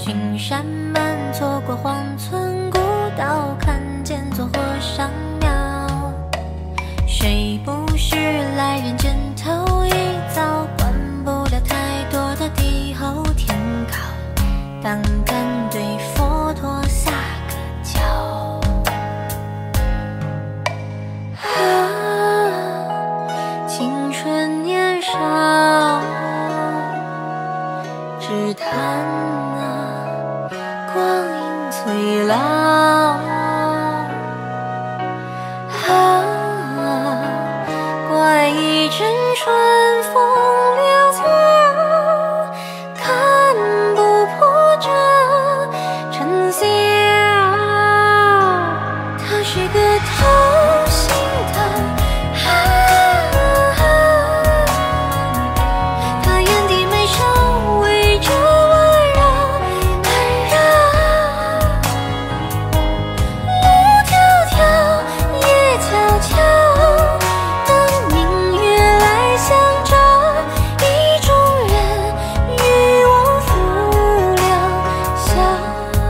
青山漫，错过荒村古道，看见座火上庙。谁不是来人间头一遭，管不了太多的地厚天高，但敢对佛陀撒个娇。青春年少，只叹光阴催老。怪一阵春风流草，看不破这尘嚣。他是个偷心的，他眼底眉梢围着温柔温柔。路迢迢，夜悄悄，等明月来相照。意中人与我抚良宵。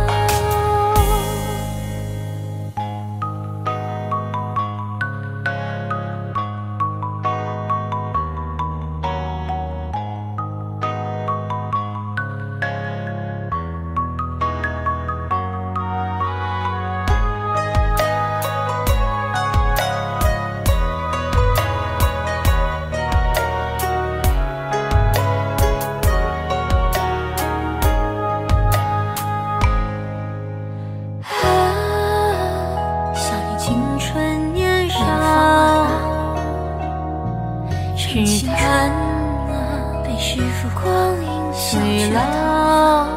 想你青春年少，只叹被时光阴催老。